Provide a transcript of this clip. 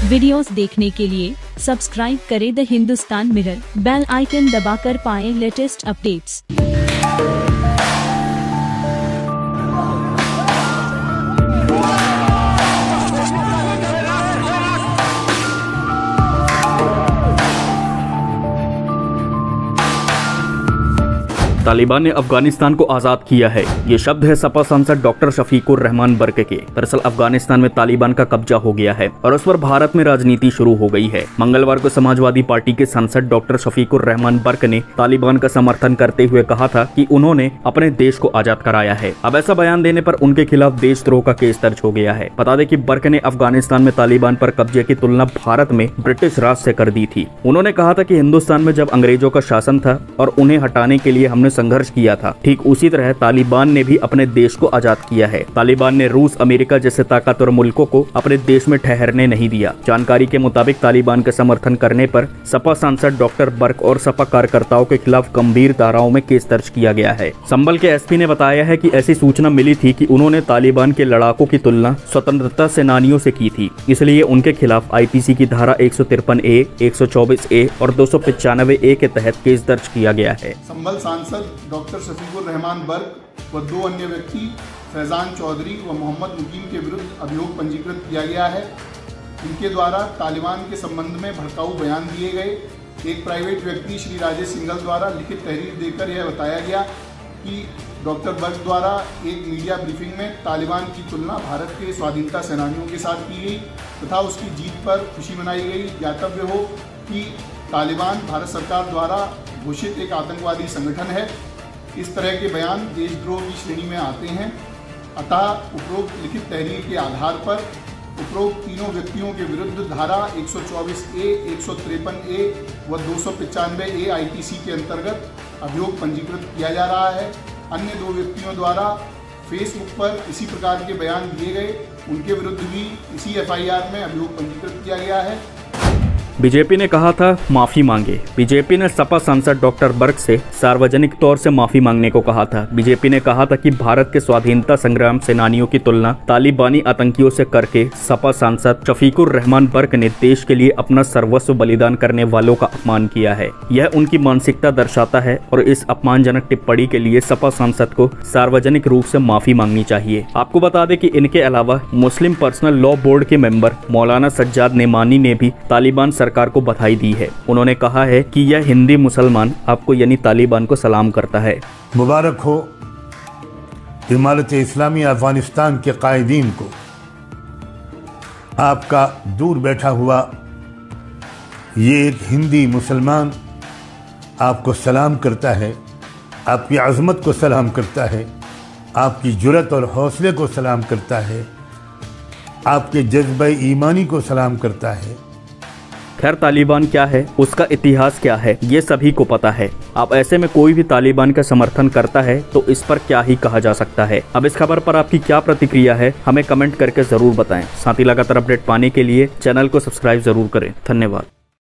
Videos देखने के लिए सब्सक्राइब करें the Hindustan Mirror, bell icon दबाकर पाएं लेटेस्ट अपडेट्स। तालिबान ने अफगानिस्तान को आजाद किया है। ये शब्द है सपा सांसद डॉक्टर शफीकुर रहमान बर्क के। दरअसल अफगानिस्तान में तालिबान का कब्जा हो गया है और उस पर भारत में राजनीति शुरू हो गई है। मंगलवार को समाजवादी पार्टी के सांसद डॉक्टर शफीकुर रहमान बर्क ने तालिबान का समर्थन करते हुए कहा था कि उन्होंने अपने देश को आजाद कराया है। अब ऐसा बयान देने पर उनके खिलाफ देशद्रोह का केस दर्ज हो गया है। बता दें कि बर्क ने अफगानिस्तान में तालिबान पर कब्जे की तुलना भारत में ब्रिटिश राज से कर दी थी। उन्होंने कहा था कि हिंदुस्तान में जब अंग्रेजों का शासन था और उन्हें हटाने के लिए हमने संघर्ष किया था, ठीक उसी तरह तालिबान ने भी अपने देश को आजाद किया है। तालिबान ने रूस, अमेरिका जैसे ताकतवर मुल्कों को अपने देश में ठहरने नहीं दिया। जानकारी के मुताबिक तालिबान का समर्थन करने पर सपा सांसद डॉक्टर बर्क और सपा कार्यकर्ताओं के खिलाफ गंभीर धाराओं में केस दर्ज किया गया है। संभल के एसपी ने बताया है कि ऐसी सूचना मिली थी कि उन्होंने तालिबान के लड़ाकों की तुलना स्वतंत्रता सेनानियों से की थी, इसलिए उनके खिलाफ आईपीसी की धारा 153A, 124A और 295A के तहत केस दर्ज किया गया है। संभल सांसद डॉक्टर शफीकुर रहमान बर्क व 2 अन्य व्यक्ति फैजान चौधरी व मोहम्मद मुकीम के विरुद्ध अभियोग पंजीकृत किया गया है। इनके द्वारा तालिबान के संबंध में भड़काऊ बयान दिए गए। एक प्राइवेट व्यक्ति श्री राजेश सिंघल द्वारा लिखित तहरीर देकर यह बताया गया कि डॉक्टर बर्क द्वारा एक मीडिया ब्रीफिंग में तालिबान की तुलना भारत के स्वाधीनता सेनानियों के साथ की गई तथा उसकी जीत पर खुशी मनाई गई। ज्ञातव्य हो कि तालिबान भारत सरकार द्वारा घोषित एक आतंकवादी संगठन है। इस तरह के बयान देशद्रोह की श्रेणी में आते हैं। अतः उपरोक्त लिखित तहरीर के आधार पर उपरोक्त तीनों व्यक्तियों के विरुद्ध धारा 124A, 153A व 295A आईपीसी के अंतर्गत अभियोग पंजीकृत किया जा रहा है। अन्य 2 व्यक्तियों द्वारा फेसबुक पर इसी प्रकार के बयान दिए गए, उनके विरुद्ध भी इसी FIR में अभियोग पंजीकृत किया गया है। बीजेपी ने कहा था माफी मांगे। बीजेपी ने सपा सांसद डॉक्टर बर्क से सार्वजनिक तौर से माफी मांगने को कहा था। बीजेपी ने कहा था कि भारत के स्वाधीनता संग्राम सेनानियों की तुलना तालिबानी आतंकियों से करके सपा सांसद शफीकुर रहमान बर्क ने देश के लिए अपना सर्वस्व बलिदान करने वालों का अपमान किया है। यह उनकी मानसिकता दर्शाता है और इस अपमानजनक टिप्पणी के लिए सपा सांसद को सार्वजनिक रूप से माफी मांगनी चाहिए। आपको बता दें कि इनके अलावा मुस्लिम पर्सनल लॉ बोर्ड के मेंबर मौलाना सज्जाद नेमानी ने भी तालिबान सरकार को बधाई दी है। उन्होंने कहा है कि यह हिंदी मुसलमान आपको यानी तालिबान को सलाम करता है। मुबारक हो इमारत इस्लामी अफगानिस्तान के कायदीन को। आपका दूर बैठा हुआ ये एक हिंदी मुसलमान आपको सलाम करता है, आपकी अज़मत को सलाम करता है, आपकी जुर्रत और हौसले को सलाम करता है, आपके जज्बे ईमानी को सलाम करता है। खैर तालिबान क्या है, उसका इतिहास क्या है, ये सभी को पता है। अब ऐसे में कोई भी तालिबान का समर्थन करता है तो इस पर क्या ही कहा जा सकता है। अब इस खबर पर आपकी क्या प्रतिक्रिया है, हमें कमेंट करके जरूर बताएं। साथ ही लगातार अपडेट पाने के लिए चैनल को सब्सक्राइब जरूर करें। धन्यवाद।